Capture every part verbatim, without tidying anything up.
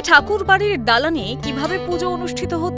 ঠাকুর বাড়ির দালানে কিভাবে পুজো অনুষ্ঠিত হতো?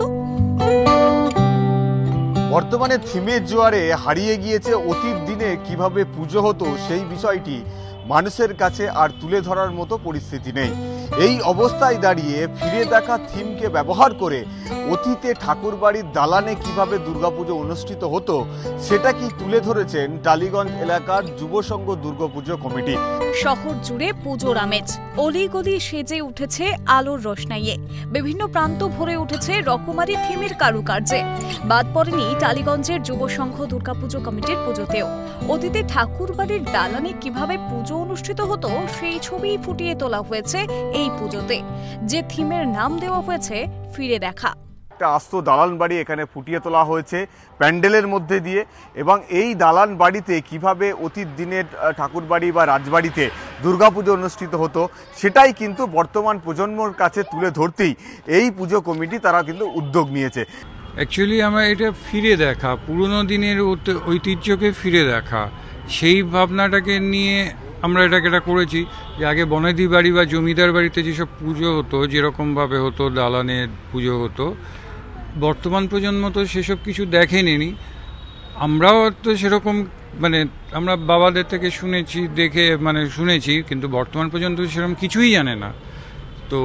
বর্তমানে থিমের জোয়ারে হারিয়ে গিয়েছে অতীত দিনে কিভাবে পুজো হতো সেই বিষয়টি মানুষের কাছে আর তুলে ধরার মতো পরিস্থিতি নেই। এই অবস্থায় দাঁড়িয়ে ফিরে দেখা থিমকে ব্যবহার করে অতীতে ঠাকুরবাড়ির দালানে কিভাবে দুর্গাপুজো অনুষ্ঠিত হতো সেটা কি তুলে ধরেছেন টালিগঞ্জ এলাকার যুব সংঘ দুর্গাপুজো কমিটি। শহর জুড়ে পুজোর আমেজ, অলিগলি সেজে উঠেছে আলোর রোশনাইয়ে, বিভিন্ন প্রান্ত ভরে উঠেছে রকমারি থিমের কারুকার্যে। বাদ পড়েনি টালিগঞ্জের যুব সংঘ দুর্গাপুজো কমিটির পুজোতেও। অতীতে ঠাকুরবাড়ির দালানে কিভাবে পুজো অনুষ্ঠিত হতো সেই ছবি ফুটিয়ে তোলা হয়েছে এই পুজোতে, যে থিমের নাম দেওয়া হয়েছে ফিরে দেখা। একটা আস্ত দালান বাড়ি এখানে ফুটিয়ে তোলা হয়েছে প্যান্ডেলের মধ্যে দিয়ে, এবং এই দালান বাড়িতে কিভাবে অতীত দিনের ঠাকুরবাড়ি বা রাজবাড়িতে দুর্গাপুজো অনুষ্ঠিত হতো সেটাই কিন্তু বর্তমান প্রজন্মর কাছে তুলে ধরতেই এই পুজো কমিটি তারা কিন্তু উদ্যোগ নিয়েছে। অ্যাকচুয়ালি আমরা এটা ফিরে দেখা, পুরনো দিনের ঐতিহ্যকে ফিরে দেখা, সেই ভাবনাটাকে নিয়ে আমরা এটাকে এটা করেছি যে আগে বনেদি বাড়ি বা জমিদার বাড়িতে যেসব পুজো হতো, যেরকমভাবে হতো দালানের পুজো হতো, বর্তমান প্রজন্ম তো সেসব কিছু দেখেনি। আমরাও তো সেরকম মানে আমরা বাবাদের থেকে শুনেছি, দেখে মানে শুনেছি, কিন্তু বর্তমান পর্যন্ত সেরকম কিছুই জানে না। তো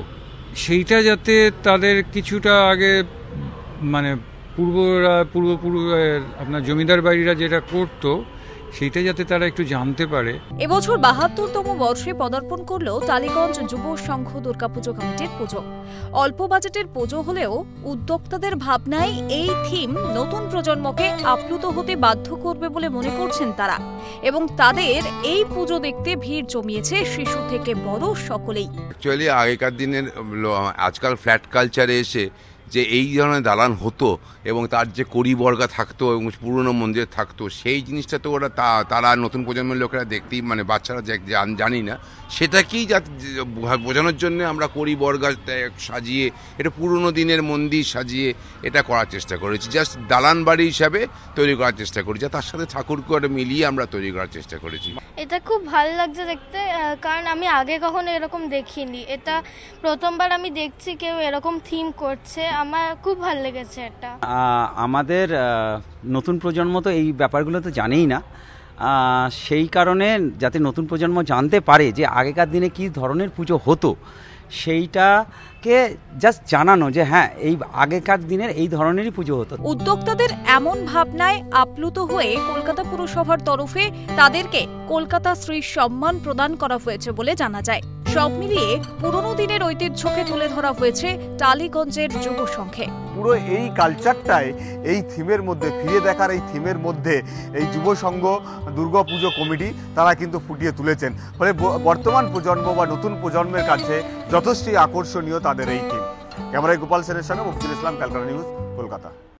সেইটা যাতে তাদের কিছুটা আগে মানে পূর্বরা পূর্বপূর্ব আপনার জমিদার বাড়িরা যেটা করতো সেইটা যাতে তারা একটু জানতে পারে। এবছর বাহাত্তরতম বর্ষে পদার্পণ করলো টালিগঞ্জ যুব সংঘ দুর্গাপুজো কমিটির পুজো। অল্প বাজেটের পুজো হলেও উদ্যোক্তাদের ভাবনায় এই থিম নতুন প্রজন্মকে আপ্লুত হতে বাধ্য করবে বলে মনে করছেন তারা, এবং তাদের এই পুজো দেখতে ভিড় জমিয়েছে শিশু থেকে বড় সকলেই। অ্যাকচুয়ালি আগেকার দিনের আজকাল ফ্ল্যাট কালচারে এসে যে এই ধরনের দালান হতো এবং তার যে কড়িবর্গা থাকতো এবং পুরনো মন্দির থাকতো, সেই জিনিসটা তো ওরা তারা নতুন প্রজন্মের লোকেরা দেখতেই মানে বাচ্চারা জানি না, সেটাকেই বোঝানোর জন্য আমরা কড়িবর্গা সাজিয়ে এটা পুরনো দিনের মন্দির সাজিয়ে এটা করার চেষ্টা করেছি। জাস্ট দালান বাড়ি হিসাবে তৈরি করার চেষ্টা করেছি, তার সাথে ঠাকুরকে মিলিয়ে আমরা তৈরি করার চেষ্টা করেছি। এটা খুব ভালো লাগছে দেখতে, কারণ আমি আগে কখনো এরকম দেখিনি। এটা প্রথমবার আমি দেখছি কেউ এরকম থিম করছে, আমার খুব ভালো লেগেছে এটা। আমাদের নতুন প্রজন্ম তো এই ব্যাপারগুলো তো জানেই না, সেই কারণে যাতে নতুন প্রজন্ম জানতে পারে যে আগেকার দিনে কি ধরনের পুজো হতো সেইটাকে জাস্ট জানানো যে হ্যাঁ এই আগেকার দিনের এই ধরনেরই পুজো হতো। উদ্যোক্তাদের এমন ভাবনায় আপ্লুত হয়ে কলকাতা পুরসভার তরফে তাদেরকে কলকাতা শ্রী সম্মান প্রদান করা হয়েছে বলে জানা যায়। সব মিলিয়ে পুরনো দিনের ঐতিহ্যকে তুলে ধরা হয়েছে টালিগঞ্জের যুব সংঘে। পুরো এই কালচারটাই এই থিমের মধ্যে ফিরে দেখার এই থিমের মধ্যে এই যুব সংঘ দুর্গাপুজো কমিটি তারা কিন্তু ফুটিয়ে তুলেছেন, ফলে বর্তমান প্রজন্ম বা নতুন প্রজন্মের কাছে যথেষ্টই আকর্ষণীয় তাদের এই থিম। ক্যামেরায় গোপাল সেনের সঙ্গে মুফতিউল ইসলাম, ক্যালকাটা নিউজ, কলকাতা।